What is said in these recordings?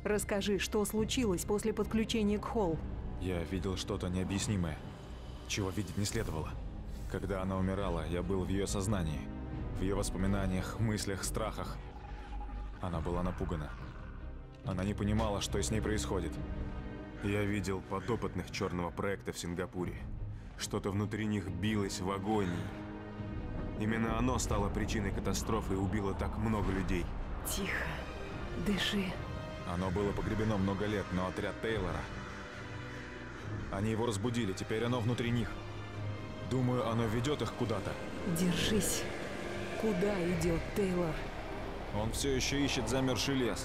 Расскажи, что случилось после подключения к Холл. Я видел что-то необъяснимое, чего видеть не следовало. Когда она умирала, я был в ее сознании, в ее воспоминаниях, мыслях, страхах. Она была напугана. Она не понимала, что с ней происходит. Я видел подопытных черного проекта в Сингапуре. Что-то внутри них билось в агонии. Именно оно стало причиной катастрофы и убило так много людей. Тихо. Дыши. Оно было погребено много лет, но отряд Тейлора... Они его разбудили, теперь оно внутри них. Думаю, оно ведет их куда-то. Держись. Куда идет Тейлор? Он все еще ищет замерзший лес.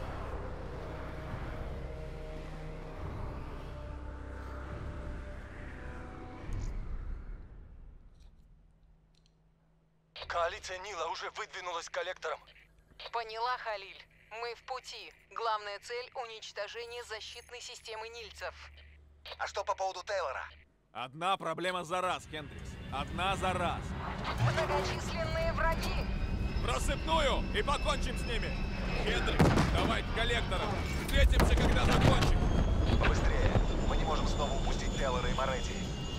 Коалиция Нила уже выдвинулась к коллекторам. Поняла, Халиль. Мы в пути. Главная цель — уничтожение защитной системы нильцев. А что по поводу Тейлора? Одна проблема за раз, Хендрикс. Одна за раз. Многочисленные враги. В рассыпную и покончим с ними. Хендрикс, давай к коллекторам. Встретимся, когда закончим. Побыстрее. Мы не можем снова упустить Тейлора и Моретти.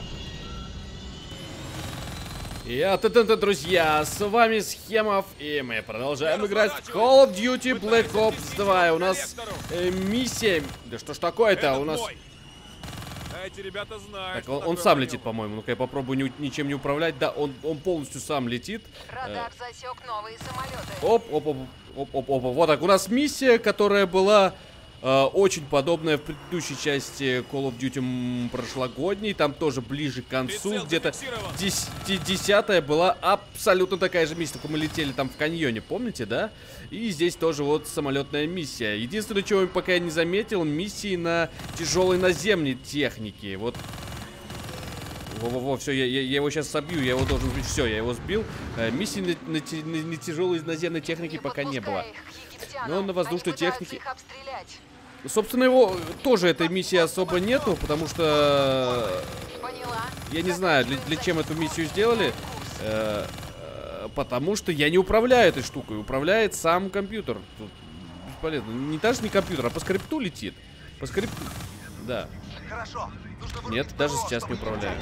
И друзья, с вами Схемов, и мы продолжаем играть в Call of Duty Black Ops 2. У нас миссия... Да что ж такое-то? У нас... Эти ребята знают. Так, он сам летит, по-моему. Ну-ка я попробую ничем не управлять. Да, он полностью сам летит. Радар засек новые самолеты. Оп. Вот так, у нас миссия, которая была очень подобная в предыдущей части Call of Duty прошлогодней. Там тоже ближе к концу. Где-то 10-я была абсолютно такая же миссия. Только мы летели там в каньоне, помните, да? И здесь тоже вот самолетная миссия. Единственное, чего я пока не заметил, миссии на тяжелой наземной технике. Вот. Во-во-во, все, я его сейчас собью, я его должен сбить. Все, я его сбил. Миссии на тяжелой наземной технике пока не было. Но на воздушной технике... Собственно, его тоже этой миссии особо нету, потому что... Я не знаю, для чем эту миссию сделали. Потому что я не управляю этой штукой. Управляет сам компьютер. Тут бесполезно. Не даже не компьютер, а по скрипту летит. По скрипту. Да. Нет, даже сейчас не управляю.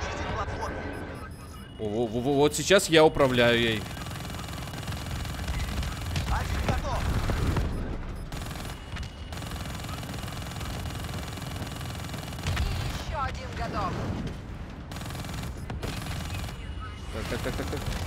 Вот сейчас я управляю ей. Готов. Так.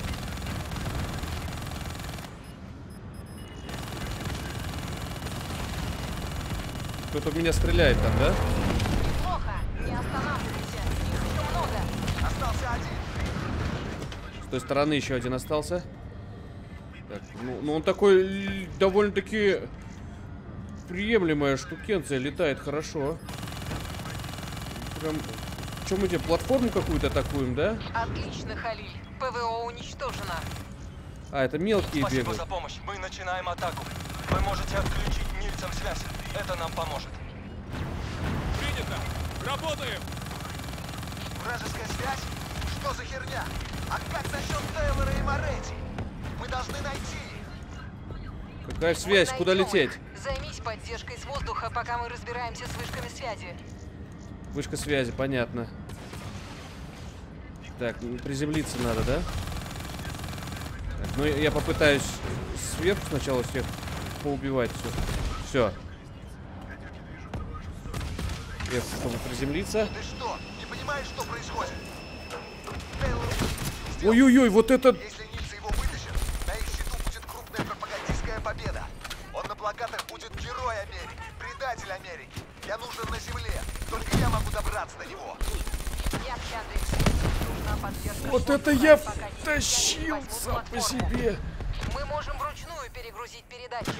Кто-то в меня стреляет там, да? Плохо. Не останавливайся. Их еще много. Остался один. С той стороны еще один остался. Так, ну он такой довольно-таки приемлемая штукенция, летает хорошо. Прям... Что мы тебе, платформу какую-то атакуем, да? Отлично, Халиль. ПВО уничтожено. А, это мелкие Спасибо бегают. за помощь. Мы начинаем атаку. Вы можете отключить нильцам связь. Это нам поможет. Принято. Работаем. Вражеская связь? Что за херня? А как насчет Тейлора и Моретти? Мы должны найти их. Какая связь? Куда лететь? Займись поддержкой с воздуха, пока мы разбираемся с вышками связи. Вышка связи, понятно. Так, приземлиться надо, да? Так, ну я попытаюсь сверху сначала всех поубивать. Все. Сверху, чтобы приземлиться. Ты что, не понимаешь, что происходит? Ой-ой-ой, вот это... Если нильцы его вытащат, на их счету будет крупная пропагандистская победа. Он на плакатах будет герой Америки, предатель Америки. Я нужен на земле. Только я могу добраться до него. Я в Хендриксе. Нужна поддержка. Вот это я втащил сам по себе. Мы можем вручную перегрузить передатчик.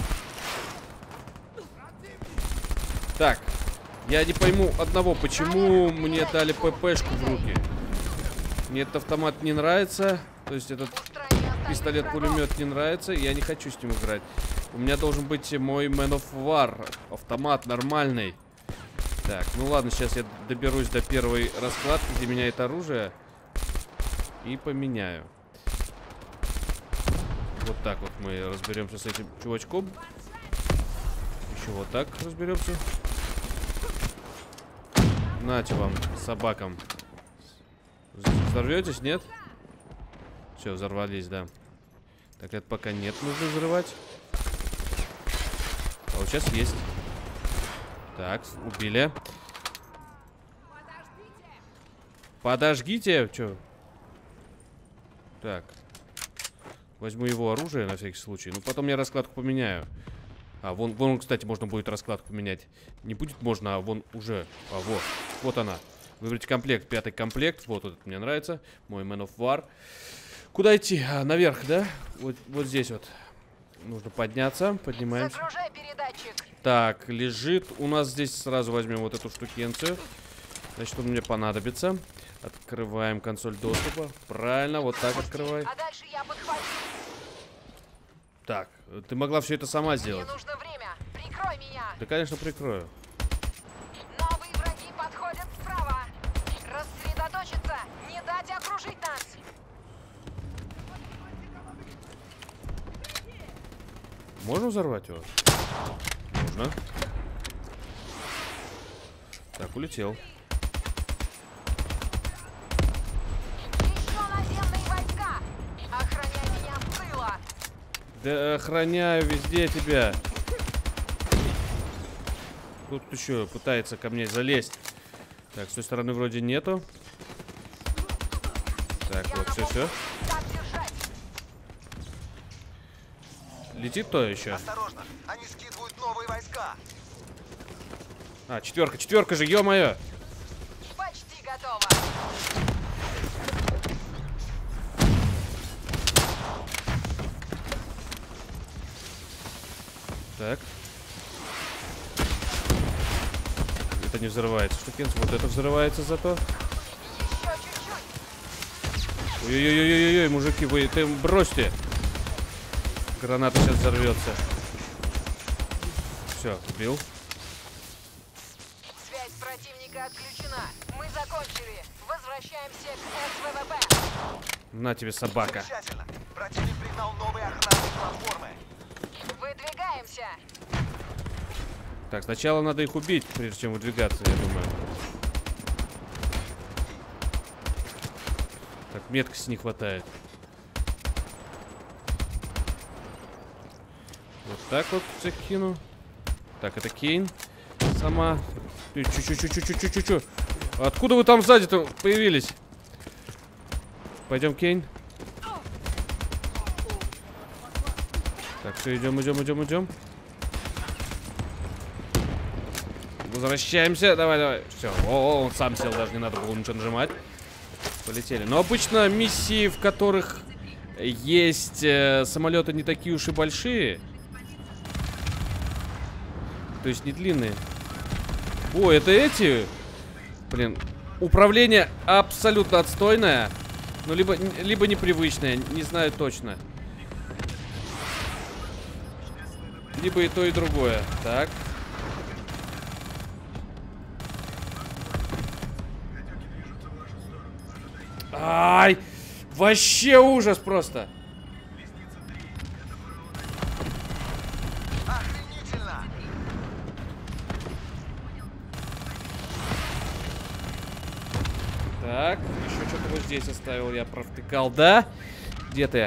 Так, я не пойму одного, почему мне дали ППшку в руки. Мне этот автомат не нравится. То есть этот пистолет-пулемет не нравится. Я не хочу с ним играть. У меня должен быть мой Man of War. Автомат нормальный. Так, ну ладно, сейчас я доберусь до первой раскладки, где меняет оружие. И поменяю. Вот так вот мы разберемся с этим чувачком. Еще вот так разберемся. Нате вам, собакам. Взорветесь, нет? Все, взорвались, да. Так, это пока нет, нужно взрывать. А вот сейчас есть. Так, убили. Подожгите! Чё? Так. Возьму его оружие на всякий случай. Ну, потом я раскладку поменяю. А, вон, кстати, можно будет раскладку поменять. Не будет можно, а вон уже. А, вот она. Выбрать комплект, 5-й комплект. Вот этот мне нравится. Мой Man of War. Куда идти? А, наверх, да? Вот здесь вот. Нужно подняться. Поднимаемся. Загружай передатчик. Так, лежит. У нас здесь сразу возьмем вот эту штукенцию. Значит, он мне понадобится. Открываем консоль доступа. Правильно, вот так открывай. А дальше я подхвачу. Так, ты могла все это сама Мне сделать. нужно время. Прикрой меня. Да, конечно, прикрою. Новые враги подходят справа. Рассредоточиться. Не дать окружить нас. Можно взорвать его? Можно. Так, улетел. Еще наземные войска. Охраняй меня с тыла. Да охраняю везде тебя. Тут еще пытается ко мне залезть. Так, с той стороны вроде нету. Так, вот, все. Так держать. Летит то еще. Осторожно, они скидывают новые войска. А, четверка же, ё-моё. Почти готово. Так. Это не взрывается, штукенц. Вот это взрывается зато. Еще чуть-чуть. Ой-ой-ой-ой-ой, мужики, вы ты бросьте. Граната сейчас взорвется. Все, убил. Связь противника отключена. Мы закончили. Возвращаемся к СВВП. На тебе, собака. Замечательно. Противник пригнал новые охранные платформы. Выдвигаемся. Так, сначала надо их убить, прежде чем выдвигаться, я думаю. Так, меткости не хватает. Вот так вот закину. Так, это Кейн сама. Чу-чу-чу-чу-чу-чу-чу. Откуда вы там сзади-то появились? Пойдем, Кейн. Так, все, идем. Возвращаемся. Давай. Все. О, он сам сел, даже не надо было ничего нажимать. Полетели. Но обычно миссии, в которых есть самолеты не такие уж и большие. То есть не длинные. О, это эти? Блин, управление абсолютно отстойное. Ну, либо непривычное, не знаю точно. Либо и то, и другое. Так. Ай! Вообще ужас просто. Охренительно! Так, еще что-то вот здесь оставил, я провтыкал, да? Где ты?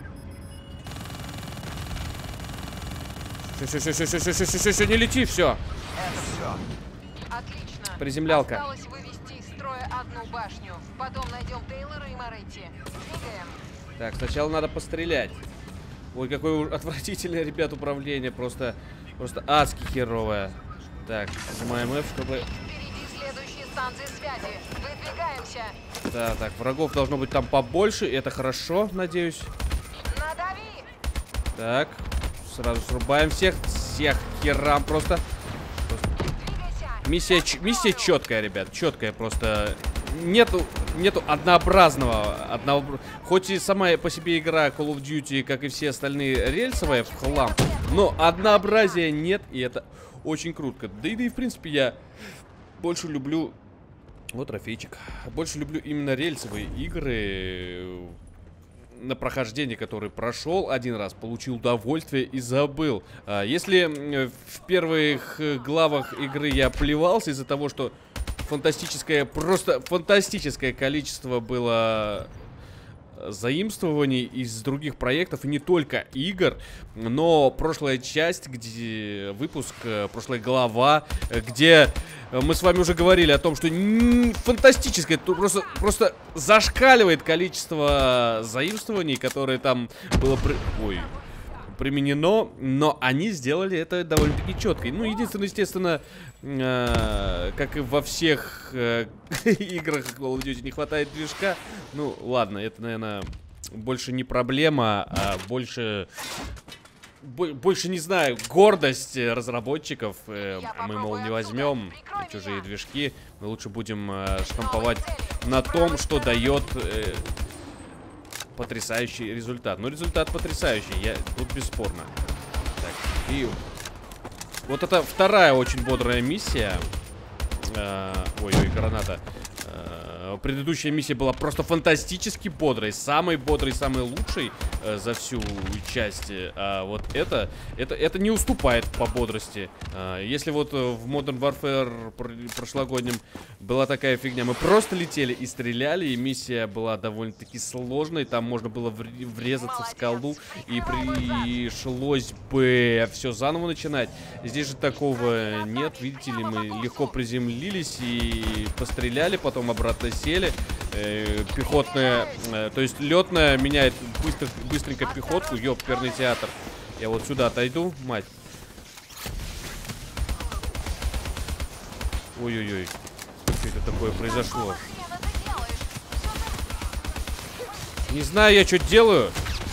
Все, не лети, все. Это все. Отлично. Приземлялка. Осталось вывести из строя одну башню. Потом найдем Тейлора и Моретти. Двигаем. Так, сначала надо пострелять. Ой, какое отвратительное, ребят, управление. Просто адски херовое. Так, нажимаем F, чтобы... Впереди следующие станции связи. Выдвигаемся. Да, так, врагов должно быть там побольше. И это хорошо, надеюсь. Надави. Так, сразу срубаем всех херам просто. Двигайся. Миссия четкая, ребят, четкая просто. Нету однообразного. Хоть и сама по себе игра Call of Duty, как и все остальные, рельсовая в хлам, но однообразия нет, и это очень круто. Да и в принципе я больше люблю... Вот трофейчик. Больше люблю именно рельсовые игры. на прохождение, который прошел один раз, получил удовольствие и забыл. Если в первых главах игры я плевался из-за того, что просто фантастическое количество было заимствований из других проектов, и не только игр, но прошлая часть, прошлая глава, где мы с вами уже говорили о том, что фантастическое, просто зашкаливает количество заимствований, которые там было применено, но они сделали это довольно-таки четко. Ну, единственное, естественно, как и во всех играх Call of Duty, не хватает движка. Ну, ладно, это, наверное, больше не проблема, а больше, не знаю, гордость разработчиков. Мы, мол, не возьмем чужие движки, мы лучше будем штамповать на том, что дает потрясающий результат. Ну, результат потрясающий, тут бесспорно. Так, и вот это вторая очень бодрая миссия. Ой-ой, граната. Предыдущая миссия была просто фантастически бодрой. Самой бодрой, самой лучшей за всю часть. А вот это не уступает по бодрости. Если вот в Modern Warfare прошлогоднем была такая фигня, мы просто летели и стреляли, и миссия была довольно-таки сложной. Там можно было врезаться в скалу, и пришлось бы все заново начинать. Здесь же такого нет. Видите ли, мы легко приземлились и постреляли, потом обратно сели. Пехотная, то есть летная меняет быстренько пехотку. Ёперный театр. Я вот сюда отойду, мать. Ой-ой-ой. Что это такое произошло? Не знаю я, что делаю.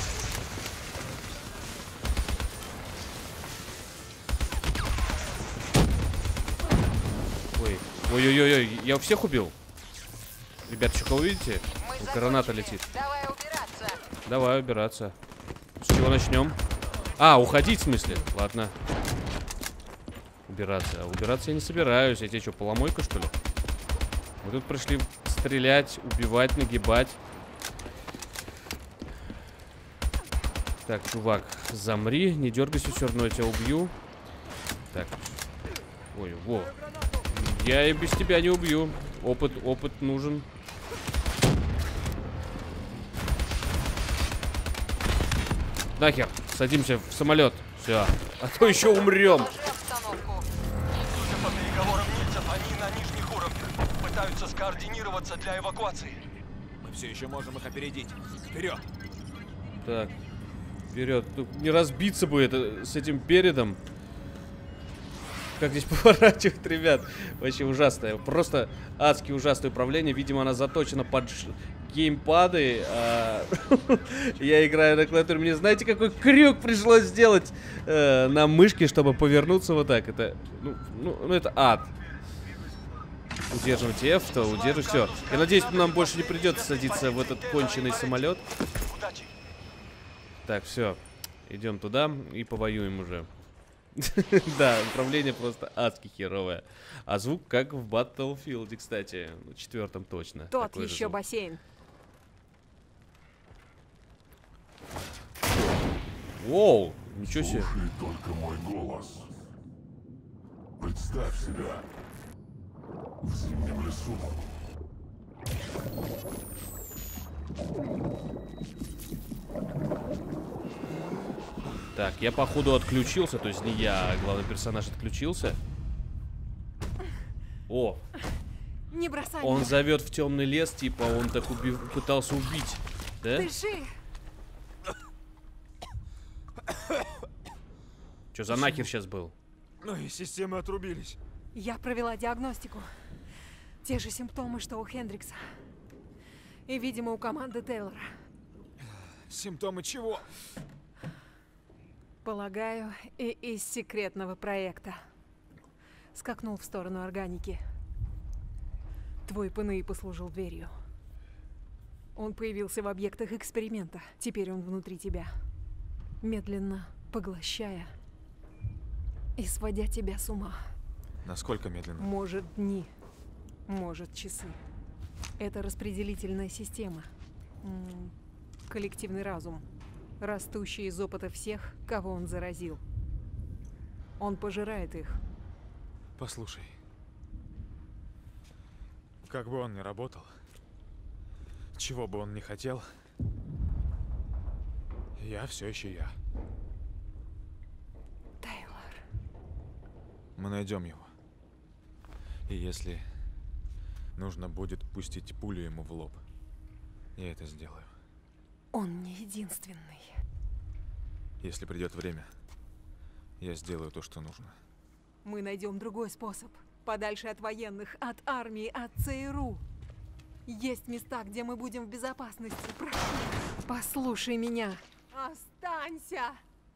Ой. Ой-ой-ой, я всех убил. Ребят, что кого видите? Граната летит. Давай убираться. С чего начнем? А, уходить в смысле? Ладно. Убираться. А убираться я не собираюсь. Я тебе что, поломойка, что ли? Мы тут пришли стрелять, убивать, нагибать. Так, чувак, замри. Не дергайся, все равно я тебя убью. Так. Ой, во. Я и без тебя не убью. Опыт нужен. Нахер, садимся в самолет. Все. А то еще умрем. Судя по переговорам нильцев, они на нижних уровнях. Пытаются скоординироваться для эвакуации. Мы все еще можем их опередить. Вперед! Так, вперед. Тут не разбиться бы это с этим передом. Как здесь поворачивать, ребят? Вообще ужасное. Просто адски ужасное управление. Видимо, она заточена под геймпады. Я играю на клавиатуре. Мне знаете, какой крюк пришлось сделать на мышке, чтобы повернуться вот так? Это, ну это ад. Удерживать F, то удерживать все. Я надеюсь, нам больше не придется садиться в этот конченый самолет. Так, все. Идем туда и повоюем уже. Да, управление просто адски херовое. А звук как в Battlefield, кстати. В 4-м точно. Тот еще бассейн. Воу, ничего себе. Слушай только мой голос. Представь себя в зимнем лесу. Так, я походу отключился, то есть не я, а главный персонаж отключился. О! Не бросай Он меня. зовет в темный лес, типа он так пытался убить. Да? Дыши. Что за нахер сейчас был? Ну и системы отрубились. Я провела диагностику. Те же симптомы, что у Хендрикса. И, видимо, у команды Тейлора. Симптомы чего? Полагаю, и из секретного проекта. Скакнул в сторону органики. Твой ПНИ послужил дверью. Он появился в объектах эксперимента. Теперь он внутри тебя. Медленно поглощая и сводя тебя с ума. Насколько медленно? Может, дни, может, часы. Это распределительная система. Коллективный разум, растущий из опыта всех, кого он заразил. Он пожирает их. Послушай. Как бы он ни работал, чего бы он ни хотел, я все еще я. Тейлор. Мы найдем его. И если нужно будет пустить пулю ему в лоб, я это сделаю. Он не единственный. Если придет время, я сделаю то, что нужно. Мы найдем другой способ. Подальше от военных, от армии, от ЦРУ. Есть места, где мы будем в безопасности. Прошу, послушай меня. Останься!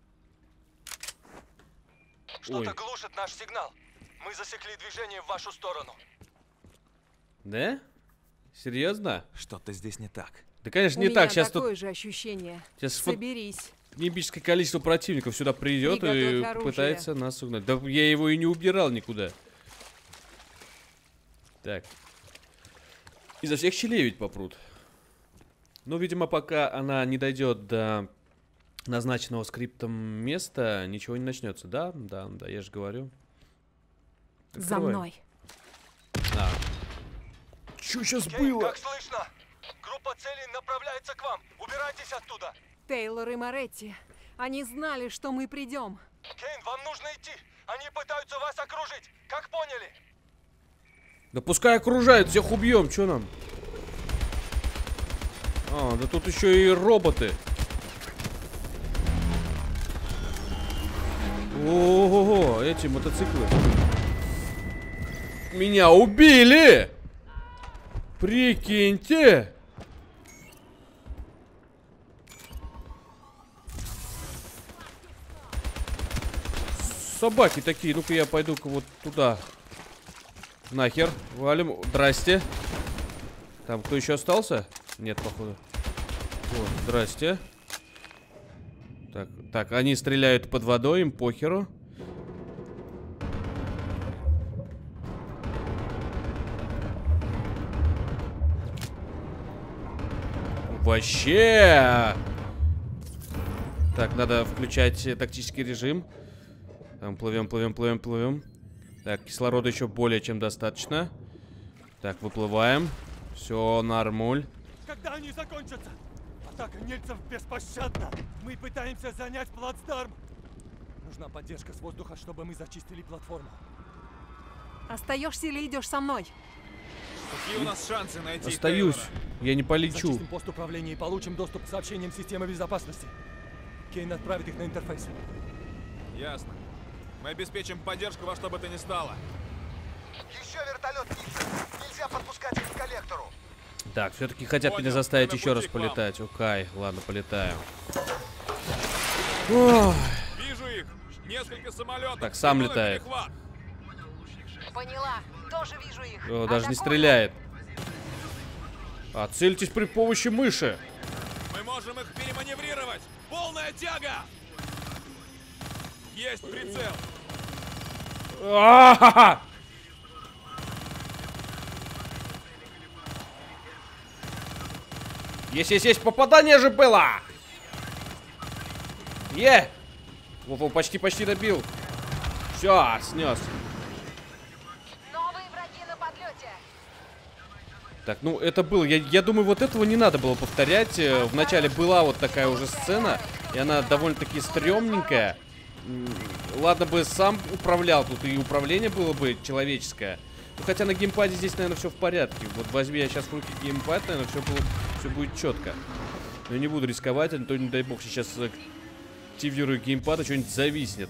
Что-то глушит наш сигнал. Мы засекли движение в вашу сторону. Да? Серьезно? Что-то здесь не так. Да, конечно, У не меня так. Сейчас такое тут же ощущение. сейчас Соберись. небическое количество противников сюда придет Приготовь и оружие. пытается нас угнать. Да я его и не убирал никуда. Так. Изо всех щелей ведь попрут. Ну, видимо, пока она не дойдет до назначенного скриптом места, ничего не начнется. Да, я же говорю. За Открывай. мной. А. Чё сейчас Кейн, было? как слышно? Группа целей направляется к вам. Убирайтесь оттуда. Тейлор и Моретти. Они знали, что мы придем. Кейн, вам нужно идти. Они пытаются вас окружить. Как поняли? Да пускай окружают, всех убьем, чё нам? А, да тут еще и роботы. Ого, эти мотоциклы. Меня убили! Прикиньте! Собаки такие, ну-ка я пойду-ка вот туда. Нахер, валим. Здрасте. Там кто еще остался? Нет, походу. О, здрасте. Так, они стреляют под водой, им похеру. Вообще! Так, надо включать тактический режим. Там плывем. Так, кислорода еще более чем достаточно. Так, выплываем. Все, нормуль. Когда они закончатся? Атака нельцев беспощадна. Мы пытаемся занять плацдарм. Нужна поддержка с воздуха, чтобы мы зачистили платформу. Остаешься или идешь со мной? Какие у нас шансы найти Остаюсь. Тейлора? Я не полечу. Зачистим пост управления и получим доступ к сообщениям системы безопасности. Кейн отправит их на интерфейс. Ясно. Мы обеспечим поддержку во что бы то ни стало. Еще вертолет Нильса. Нельзя подпускать их к коллектору. Так, все-таки хотят Понял, меня заставить мы на еще раз пути к вам. полетать. Окей, ладно, полетаем. Ох. Вижу их. Несколько самолетов. Так, сам Иду на летает. перехват. Поняла. Тоже вижу их. О, даже не Атакую. стреляет. А, цельтесь при помощи мыши. Мы можем их переманеврировать. Полная тяга. Есть прицел. А-ха-ха! Есть, попадание же было! Во, почти добил. Все, снес. Новые враги на подлете. Так, ну это было. Я думаю, вот этого не надо было повторять. Вначале была вот такая уже сцена, и она довольно-таки стрёмненькая. Ладно бы сам управлял тут, и управление было бы человеческое. Ну, хотя на геймпаде здесь, наверное, все в порядке. Вот возьми я сейчас в руки геймпад, наверное, все будет четко. Но я не буду рисковать, а то, не дай бог, сейчас активирую геймпад, и что-нибудь зависнет.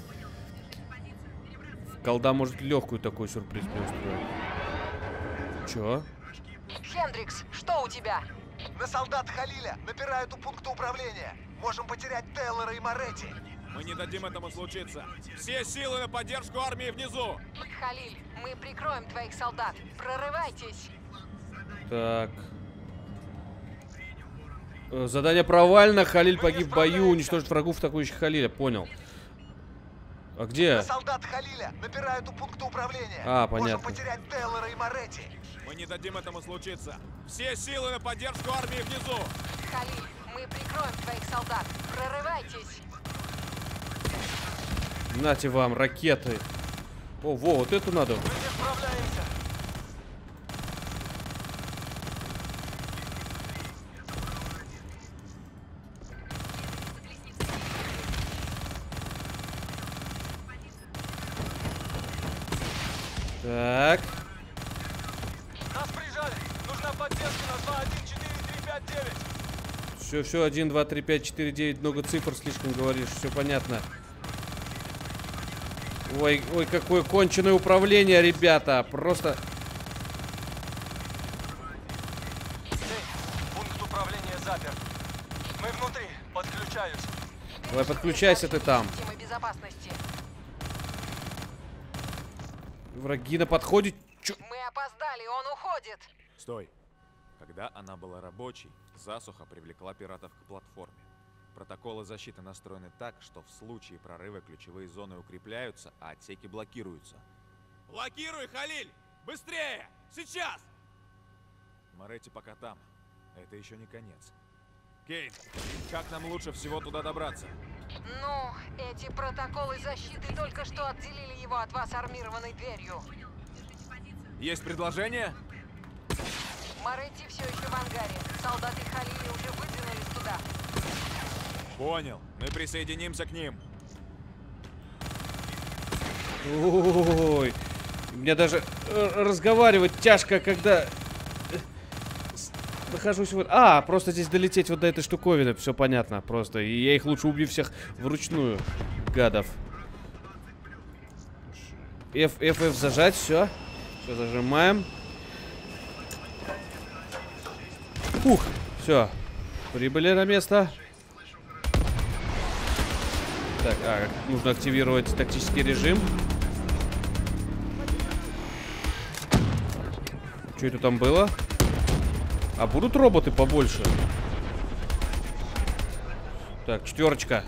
Колда может легкую такой сюрприз мне устроить. Чё? Хендрикс, что у тебя? На солдат Халиля напирают у пункта управления. Можем потерять Тейлора и Моретти. Мы не дадим этому случиться. Все силы на поддержку армии внизу. Халиль, мы прикроем твоих солдат. Прорывайтесь. Так. Задание провально. Халиль погиб в бою. Уничтожить врагов, атакующих Халиля. Понял. А где? На солдат Халиля напирают у пункта управления. А, Можем понятно. потерять Тейлора и Моретти. Мы не дадим этому случиться. Все силы на поддержку армии внизу. Халиль, мы Мы прикроем твоих солдат. Прорывайтесь. Нате вам, ракеты. О, во, вот это надо. Мы не справляемся. Так. Нас прижали. Нужна поддержка на 2, 1, 4, 3, 5, 9. Все, 1, 2, 3, 5, 4, 9. Много цифр слишком говоришь. Все понятно. Ой, какое конченое управление, ребята. Просто... Пункт управления заперт. Мы внутри. Подключаюсь. Давай, подключайся ты там. Система безопасности. Враги на подходе. Чё? Мы опоздали, он уходит. Стой. Когда она была рабочей, засуха привлекла пиратов к платформе. Протоколы защиты настроены так, что в случае прорыва ключевые зоны укрепляются, а отсеки блокируются. Блокируй, Халиль! Быстрее! Сейчас! Моретти пока там. Это еще не конец. Кейн, как нам лучше всего туда добраться? Ну, эти протоколы защиты только что отделили его от вас армированной дверью. Есть предложение? Моретти все еще в ангаре. Солдаты Халили уже выдвинулись туда. Понял. Мы присоединимся к ним. Ой, мне даже разговаривать тяжко, когда нахожусь вот... А, просто здесь долететь вот до этой штуковины, все понятно, просто. И я их лучше убью всех вручную, гадов. F зажать, все. Все, зажимаем. Ух, все. Прибыли на место. Так, нужно активировать тактический режим. Что это там было? А будут роботы побольше? Так, 4.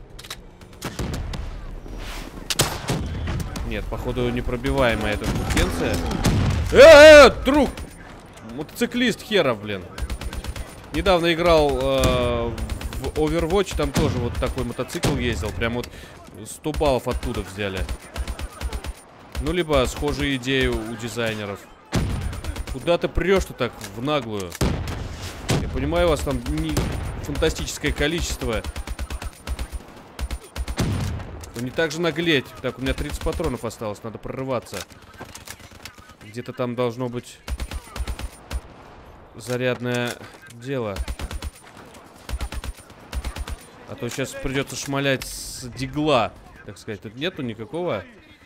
Нет, походу непробиваемая эта штукенция. Друг! Мотоциклист херов, блин. Недавно играл в Overwatch, там тоже вот такой мотоцикл ездил. Прям вот 100 баллов оттуда взяли. Ну, либо схожие идеи у дизайнеров. Куда ты прешь-то так в наглую? Я понимаю, у вас там не фантастическое количество. Но не так же наглеть. Так, у меня 30 патронов осталось, надо прорываться. Где-то там должно быть зарядное дело. А то сейчас придется шмалять с дигла. Так сказать, тут нету никакого.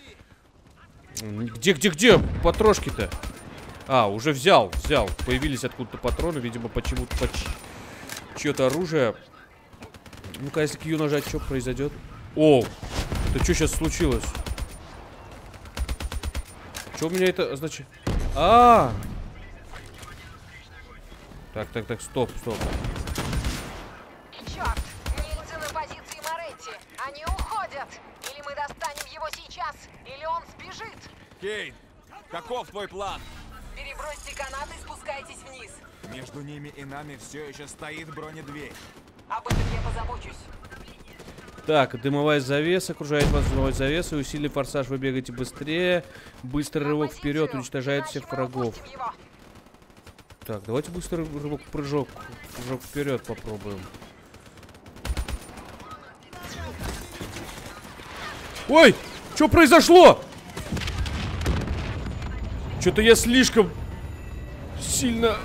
Где патрошки-то? А, уже взял. Появились откуда-то патроны, видимо, почему-то под чье-то оружие. Ну-ка, если Q нажать, что произойдет? О, это что сейчас случилось? Что у меня это значит? Так, стоп. Черт, нильцы на позиции Моретти. Они уходят. Или мы достанем его сейчас, или он сбежит. Кейн, каков твой план? Перебросьте канаты и спускайтесь вниз. Между ними и нами все еще стоит бронедверь. Об этом я позабочусь. Так, дымовая завеса, окружает вас дымовая завеса, усилий форсаж, вы бегаете быстрее, быстрый рывок вперед, уничтожает всех врагов. Так, давайте быстрый рывок, прыжок вперед попробуем. Ой, что произошло? Что-то я слишком сильно...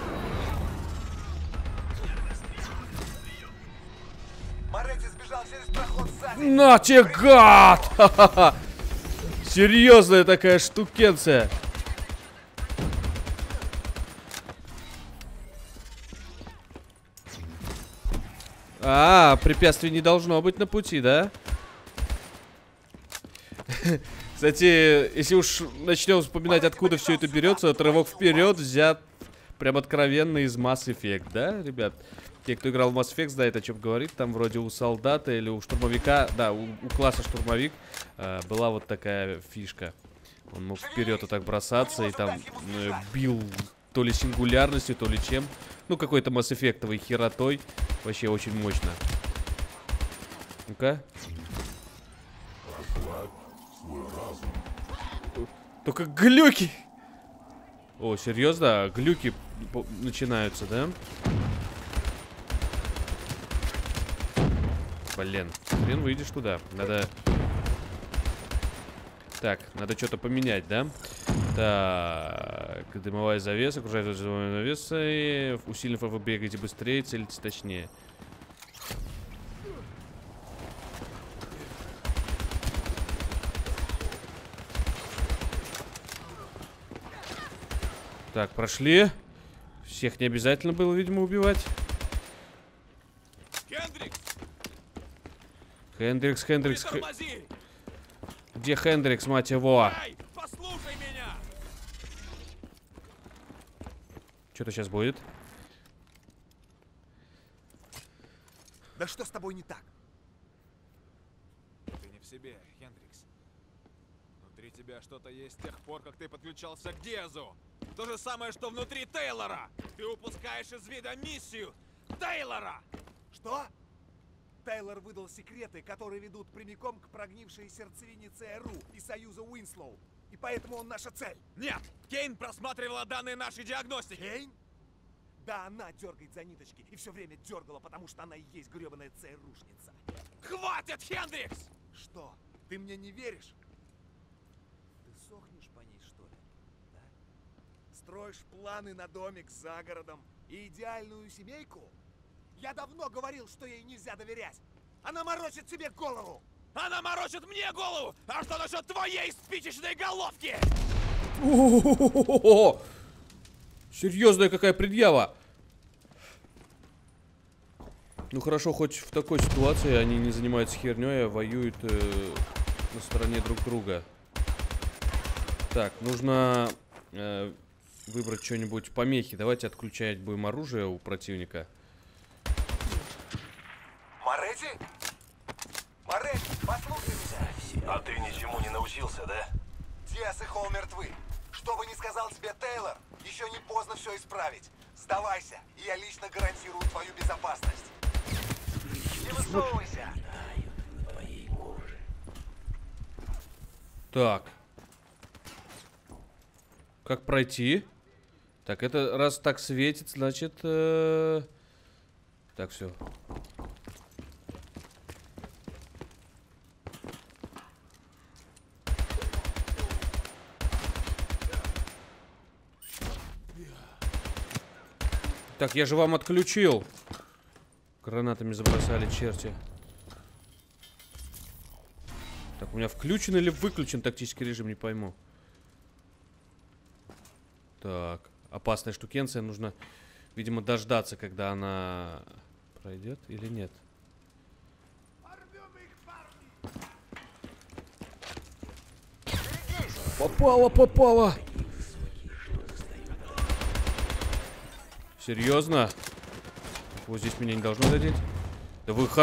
Моретти сбежал через проход сзади. На тебе, гад! Ха-ха-ха! Серьезная такая штукенция. Препятствий не должно быть на пути, да? Кстати, если уж начнем вспоминать, откуда все это берется, вот рывок вперед взят прям откровенно из Mass Effect, да, ребят? Те, кто играл в Mass Effect, знает, о чем говорит. Там вроде у солдата или у штурмовика, да, у класса штурмовик была вот такая фишка. Он мог вперед вот так бросаться и там бил то ли сингулярностью, то ли чем. Ну, какой-то Mass Effect-овой херотой. Вообще очень мощно. Ну-ка. Только глюки! О, серьезно? Глюки начинаются, да? Блин, хрен выйдешь туда. Надо... Так, надо что-то поменять, да? Так, дымовая завеса, окружает дымовой завесой. Усиленно вы бегаете быстрее, целитесь точнее. Так, прошли. Всех не обязательно было, видимо, убивать. Хендрикс. Где Хендрикс, мать его? Послушай меня! Что-то сейчас будет. Да что с тобой не так? Ты не в себе, Хендрикс. Внутри тебя что-то есть с тех пор, как ты подключался к Диазу. То же самое, что внутри Тейлора! Ты упускаешь из вида миссию Тейлора! Что? Тейлор выдал секреты, которые ведут прямиком к прогнившей сердцевине ЦРУ и Союза Уинслоу. И поэтому он наша цель. Нет! Кейн просматривала данные нашей диагностики! Кейн? Да, она дергает за ниточки и все время дергала, потому что она и есть гребаная ЦРУшница. Хватит, Хендрикс! Что? Ты мне не веришь? Ты сохнешь по ней, что ли? Да? Строишь планы на домик за городом и идеальную семейку? Я давно говорил, что ей нельзя доверять. Она морочит себе голову. Она морочит мне голову! А что насчет твоей спичечной головки? Серьезная какая предъява. Ну хорошо, хоть в такой ситуации они не занимаются херней, а воюют на стороне друг друга. Так, нужно выбрать что-нибудь помехи. Давайте отключать будем оружие у противника. Моретти? Моретти, послушай меня. А ты ничему не научился, да? Диас и Холл мертвы. Что бы ни сказал тебе Тейлор, еще не поздно все исправить. Сдавайся, и я лично гарантирую твою безопасность. Не высовывайся. Так. Как пройти? Так, это раз так светит, значит... Так, все. Так, я же вам отключил. Гранатами забросали черти. Так, у меня включен или выключен тактический режим, не пойму. Так, опасная штукенция. Нужно, видимо, дождаться, когда она пройдет или нет. Попала. Серьезно? Вот здесь меня не должно задеть. Да вы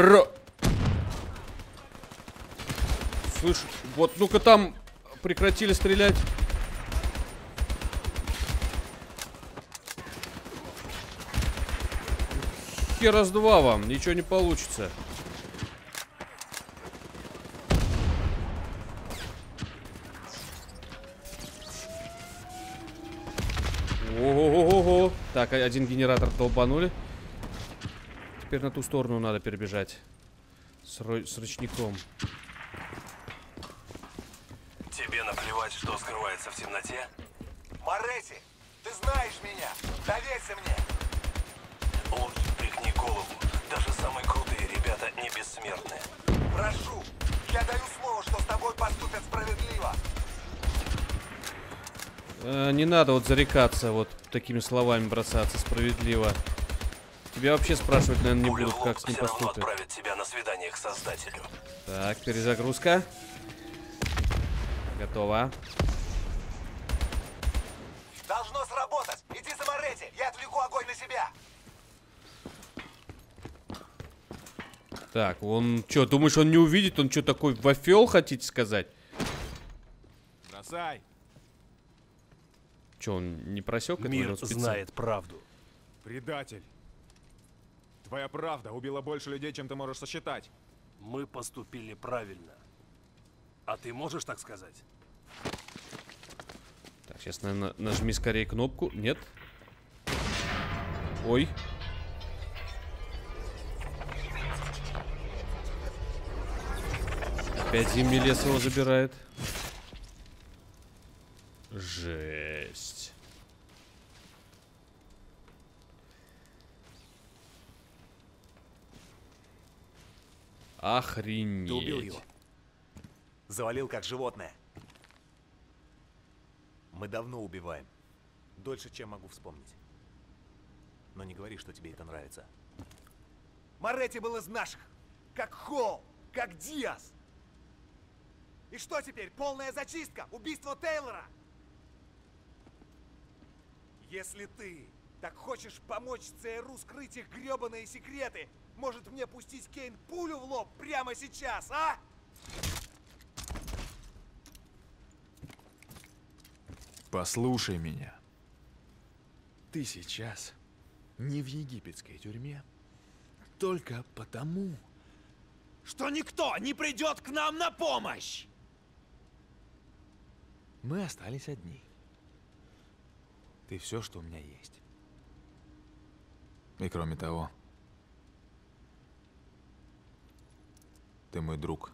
Слышь, вот ну-ка там прекратили стрелять. Херас два вам, ничего не получится. Ого-го-го. Так, один генератор долбанули. Теперь на ту сторону надо перебежать. С ручником. Тебе наплевать, что скрывается в темноте? Моретти, ты знаешь меня. Доверься мне. Лучше пригни голову. Даже самые крутые ребята не бессмертны. Прошу, я даю слово, что с тобой поступят справедливо. Не надо вот зарекаться, вот такими словами бросаться справедливо. Тебя вообще спрашивать, наверное, не будут, как с ним поступить. Отправят тебя на свидание к Создателю. Так, перезагрузка. Готово. Должно сработать. Иди за Моретти, я отвлеку огонь на себя. Так, он что, думаешь, он не увидит? Он что, такой вафел, хотите сказать? Бросай. Че, он не просек? Мир знает правду. Предатель. Твоя правда убила больше людей, чем ты можешь сосчитать. Мы поступили правильно. А ты можешь так сказать? Так, сейчас, наверное, нажми скорее кнопку. Нет. Ой. Опять зимний лес его забирает. Жесть. Охренеть. Ты убил его. Завалил как животное. Мы давно убиваем. Дольше, чем могу вспомнить. Но не говори, что тебе это нравится. Моретти был из наших. Как Холл, как Диас. И что теперь? Полная зачистка? Убийство Тейлора? Если ты так хочешь помочь ЦРУ скрыть их гребаные секреты, может мне пустить Кейн пулю в лоб прямо сейчас, а? Послушай меня. Ты сейчас не в египетской тюрьме. Только потому, что никто не придет к нам на помощь. Мы остались одни. Ты все, что у меня есть. И кроме того, ты мой друг.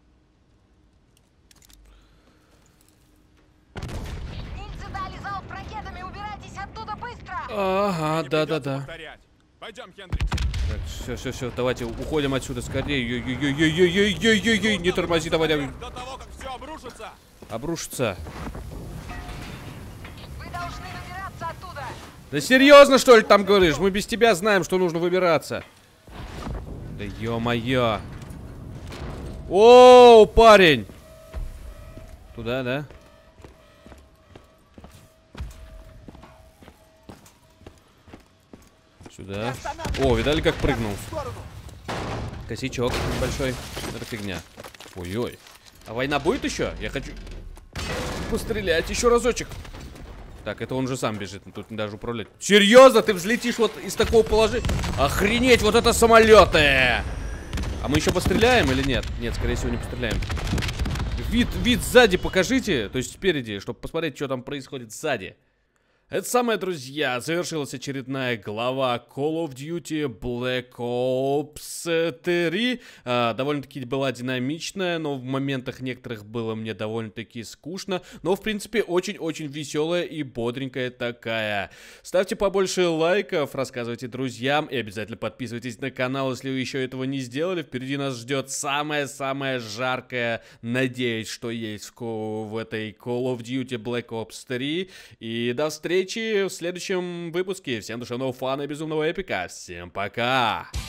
Нильцы дали залп ракетами, убирайтесь оттуда быстро! Ага, да-да-да. Пойдем, Хендрикс. Так, все, давайте уходим отсюда скорее. Ой-ой-ой-ой-ой-ой-ой-ой-ой, не тормози, давай. До того, как все обрушится. Обрушится. Вы должны выбираться оттуда! Да серьезно, что ли, там говоришь? Мы без тебя знаем, что нужно выбираться. Да ё-моё. Оу, парень. Туда, да? Сюда. О, видали, как прыгнул? Косячок небольшой. Это фигня. Ой-ой. А война будет еще? Я хочу пострелять еще разочек. Так, это он же сам бежит, тут даже управлять. Серьезно, ты взлетишь вот из такого положения? Охренеть, вот это самолеты! А мы еще постреляем или нет? Нет, скорее всего, не постреляем. Вид сзади покажите, то есть спереди, чтобы посмотреть, что там происходит сзади. Это самое, друзья, завершилась очередная глава Call of Duty Black Ops 3. Довольно-таки была динамичная, но в моментах некоторых было мне довольно-таки скучно. Но, в принципе, очень-очень веселая и бодренькая такая. Ставьте побольше лайков, рассказывайте друзьям и обязательно подписывайтесь на канал, если вы еще этого не сделали. Впереди нас ждет самое-самое жаркое, надеюсь, что есть в этой Call of Duty Black Ops 3. И до встречи в следующем выпуске. Всем душевного фана и безумного эпика. Всем пока!